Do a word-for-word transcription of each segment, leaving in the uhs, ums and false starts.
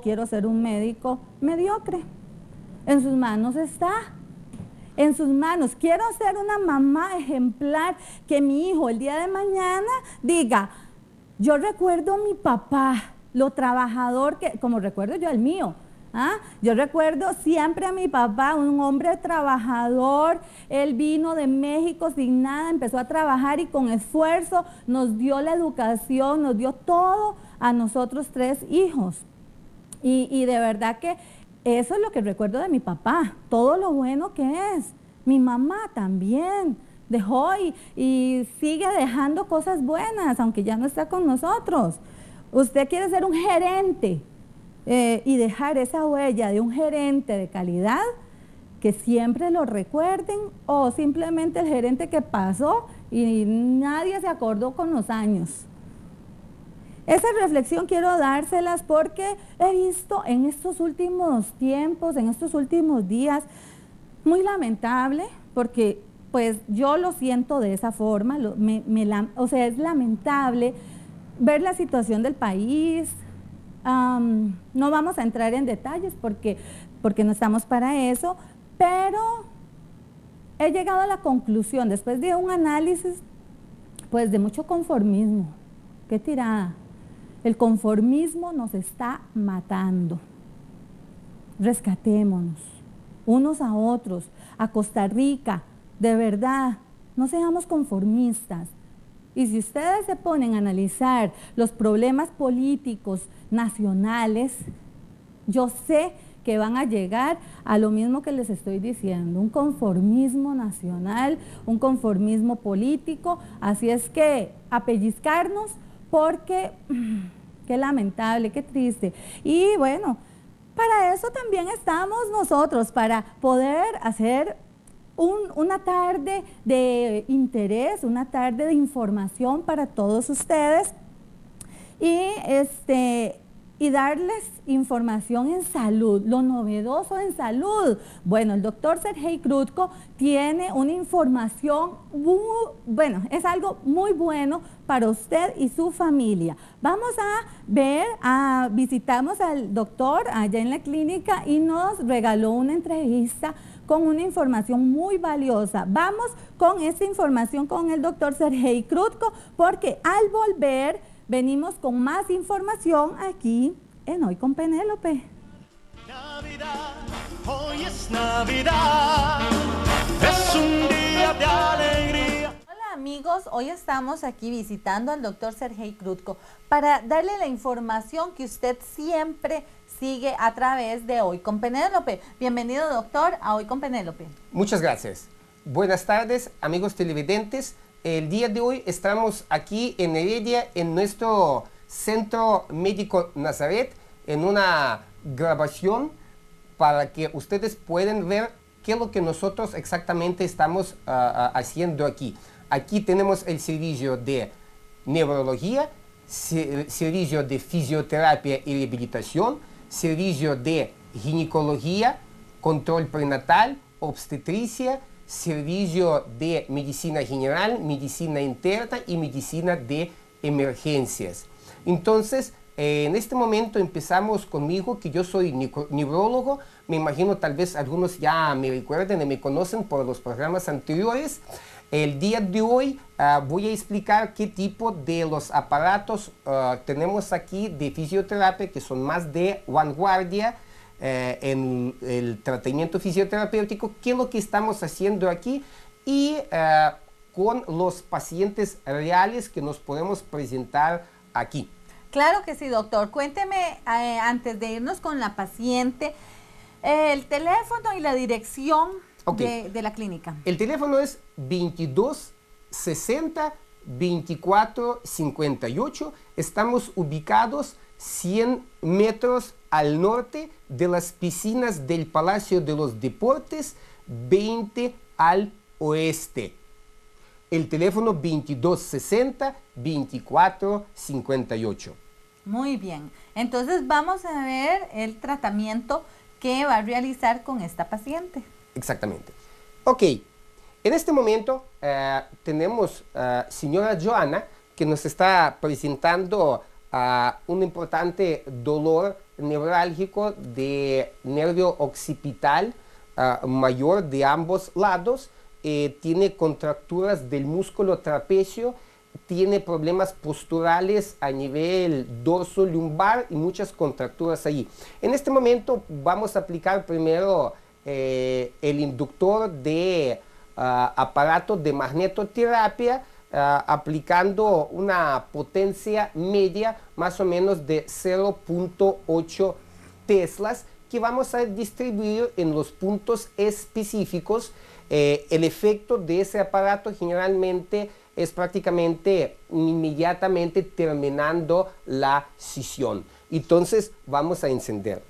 Quiero ser un médico mediocre. En sus manos está. En sus manos. Quiero ser una mamá ejemplar, que mi hijo el día de mañana diga, yo recuerdo a mi papá, lo trabajador que, como recuerdo yo el mío. ¿Ah? Yo recuerdo siempre a mi papá, un hombre trabajador. Él vino de México sin nada, empezó a trabajar y con esfuerzo nos dio la educación, nos dio todo a nosotros tres hijos. Y, y de verdad que eso es lo que recuerdo de mi papá, todo lo bueno que es. Mi mamá también dejó y, y sigue dejando cosas buenas, aunque ya no está con nosotros. Usted quiere ser un gerente eh, y dejar esa huella de un gerente de calidad, que siempre lo recuerden, o simplemente el gerente que pasó y nadie se acordó con los años. Esa reflexión quiero dárselas porque he visto en estos últimos tiempos, en estos últimos días, muy lamentable, porque pues yo lo siento de esa forma, lo, me, me, o sea, es lamentable ver la situación del país. Um, no vamos a entrar en detalles porque, porque no estamos para eso, pero he llegado a la conclusión, después de un análisis, pues de mucho conformismo. ¡Qué tirada! El conformismo nos está matando. Rescatémonos unos a otros, a Costa Rica, de verdad, no seamos conformistas. Y si ustedes se ponen a analizar los problemas políticos nacionales, yo sé que van a llegar a lo mismo que les estoy diciendo, un conformismo nacional, un conformismo político. Así es que a pellizcarnos, porque qué lamentable, qué triste. Y bueno, para eso también estamos nosotros, para poder hacer un, una tarde de interés, una tarde de información para todos ustedes y, este, y darles información en salud, lo novedoso en salud. Bueno, el doctor Sergey Krutko tiene una información, muy, bueno, es algo muy bueno para usted y su familia. Vamos a ver, a, visitamos al doctor allá en la clínica y nos regaló una entrevista con una información muy valiosa. Vamos con esta información con el doctor Sergey Krutko, porque al volver venimos con más información aquí en Hoy con Penélope. Navidad, hoy es Navidad, es un día de alegría. Hola amigos, hoy estamos aquí visitando al doctor Sergey Krutko para darle la información que usted siempre sigue a través de Hoy con Penélope. Bienvenido, doctor, a Hoy con Penélope. Muchas gracias. Buenas tardes, amigos televidentes. El día de hoy estamos aquí en Heredia, en nuestro Centro Médico Nazaret, en una grabación para que ustedes puedan ver qué es lo que nosotros exactamente estamos uh, uh, haciendo aquí. Aquí tenemos el servicio de neurología, servicio de fisioterapia y rehabilitación, servicio de ginecología, control prenatal, obstetricia, servicio de medicina general, medicina interna y medicina de emergencias. Entonces, eh, en este momento empezamos conmigo, que yo soy neurólogo. Me imagino tal vez algunos ya me recuerden y me conocen por los programas anteriores. El día de hoy uh, voy a explicar qué tipo de los aparatos uh, tenemos aquí de fisioterapia, que son más de vanguardia eh, en el tratamiento fisioterapéutico, qué es lo que estamos haciendo aquí y uh, con los pacientes reales que nos podemos presentar aquí. Claro que sí, doctor. Cuénteme, eh, antes de irnos con la paciente, eh, el teléfono y la dirección okay. de, de la clínica. El teléfono es veintidós sesenta veinticuatro cincuenta y ocho. Estamos ubicados cien metros al norte de las piscinas del Palacio de los Deportes, veinte al oeste. El teléfono veintidós sesenta veinticuatro cincuenta y ocho. Muy bien. Entonces vamos a ver el tratamiento que va a realizar con esta paciente. Exactamente. Ok. En este momento uh, tenemos a uh, señora Joana, que nos está presentando uh, un importante dolor neurálgico de nervio occipital uh, mayor de ambos lados, eh, tiene contracturas del músculo trapecio, tiene problemas posturales a nivel dorso lumbar y muchas contracturas ahí. En este momento vamos a aplicar primero eh, el inductor de uh, aparato de magnetoterapia, uh, aplicando una potencia media más o menos de cero punto ocho teslas, que vamos a distribuir en los puntos específicos. Eh, el efecto de ese aparato generalmente es prácticamente inmediatamente terminando la sesión. Entonces vamos a encender.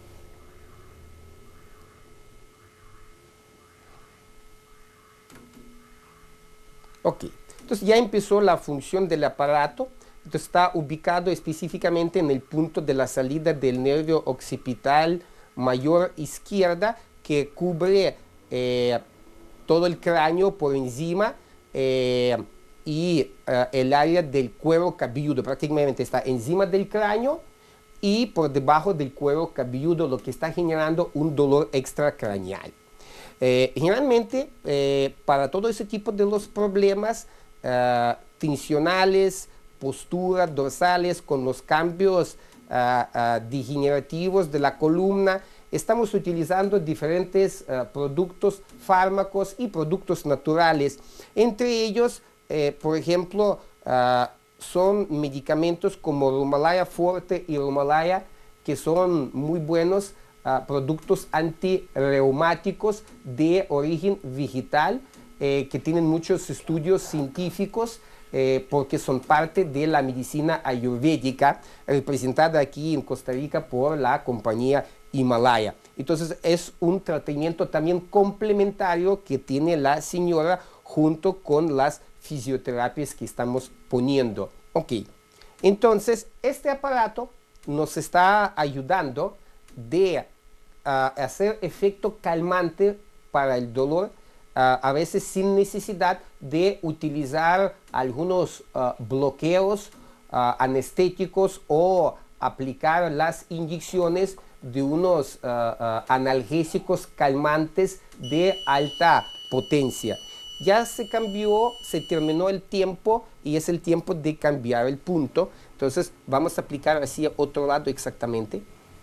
Ok, entonces ya empezó la función del aparato. Entonces está ubicado específicamente en el punto de la salida del nervio occipital mayor izquierda, que cubre eh, todo el cráneo por encima eh, y uh, el área del cuero cabelludo. Prácticamente está encima del cráneo y por debajo del cuero cabelludo, lo que está generando un dolor extracraneal. Eh, generalmente, eh, para todo ese tipo de los problemas uh, tensionales, posturas dorsales, con los cambios uh, uh, degenerativos de la columna, estamos utilizando diferentes uh, productos, fármacos y productos naturales. Entre ellos, eh, por ejemplo, uh, son medicamentos como Rumalaya Forte y Rumalaya, que son muy buenos uh, productos antirreumáticos de origen vegetal, eh, que tienen muchos estudios científicos, Eh, porque son parte de la medicina ayurvédica, representada aquí en Costa Rica por la compañía Himalaya. Entonces es un tratamiento también complementario que tiene la señora junto con las fisioterapias que estamos poniendo. Ok, entonces este aparato nos está ayudando de uh, hacer efecto calmante para el dolor, Uh, a veces sin necesidad de utilizar algunos uh, bloqueos uh, anestéticos o aplicar las inyecciones de unos uh, uh, analgésicos calmantes de alta potencia. Ya se cambió, se terminó el tiempo y es el tiempo de cambiar el punto. Entonces vamos a aplicar hacia otro lado exactamente.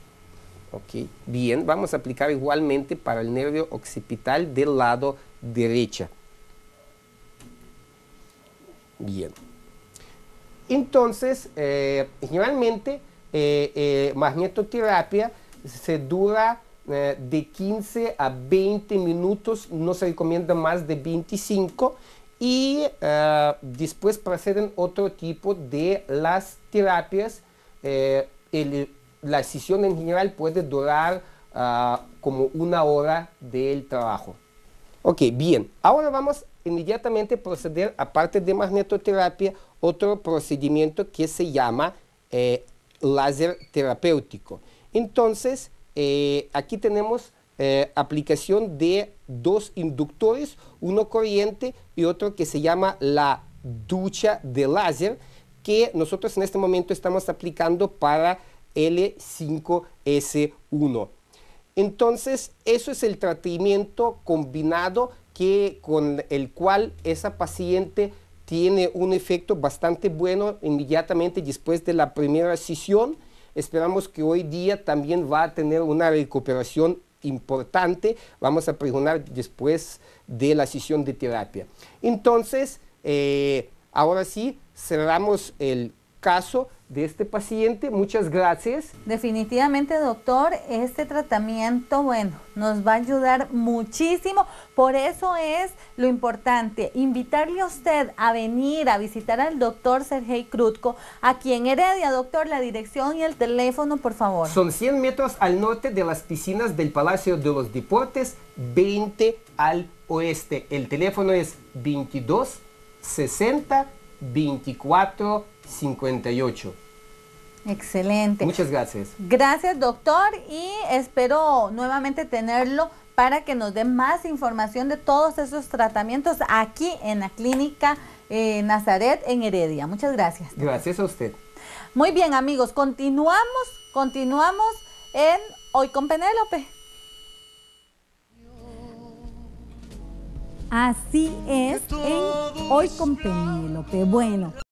Ok, bien, vamos a aplicar igualmente para el nervio occipital del lado derecha. Bien. Entonces, eh, generalmente, eh, eh, magnetoterapia se dura eh, de quince a veinte minutos, no se recomienda más de veinticinco, y eh, después proceden otro tipo de las terapias. Eh, el, la sesión en general puede durar uh, como una hora del trabajo. Ok, bien. Ahora vamos inmediatamente a proceder, aparte de magnetoterapia, otro procedimiento que se llama eh, láser terapéutico. Entonces, eh, aquí tenemos eh, aplicación de dos inductores, uno corriente y otro que se llama la ducha de láser, que nosotros en este momento estamos aplicando para L cinco S uno. Entonces, eso es el tratamiento combinado que, con el cual esa paciente tiene un efecto bastante bueno inmediatamente después de la primera sesión. Esperamos que hoy día también va a tener una recuperación importante. Vamos a pregonar después de la sesión de terapia. Entonces, eh, ahora sí, cerramos el caso de este paciente. Muchas gracias. Definitivamente, doctor, este tratamiento, bueno, nos va a ayudar muchísimo. Por eso es lo importante, invitarle a usted a venir a visitar al doctor Sergey Krutko aquí en Heredia. Doctor, la dirección y el teléfono, por favor. Son cien metros al norte de las piscinas del Palacio de los Deportes, veinte al oeste. El teléfono es veintidós sesenta veinticuatro cincuenta y ocho. Excelente. Muchas gracias. Gracias, doctor, y espero nuevamente tenerlo para que nos dé más información de todos esos tratamientos aquí en la clínica eh, Nazaret en Heredia. Muchas gracias. Gracias a usted. Muy bien, amigos, continuamos, continuamos en Hoy con Penélope. Así es, en Hoy con Penélope. Bueno,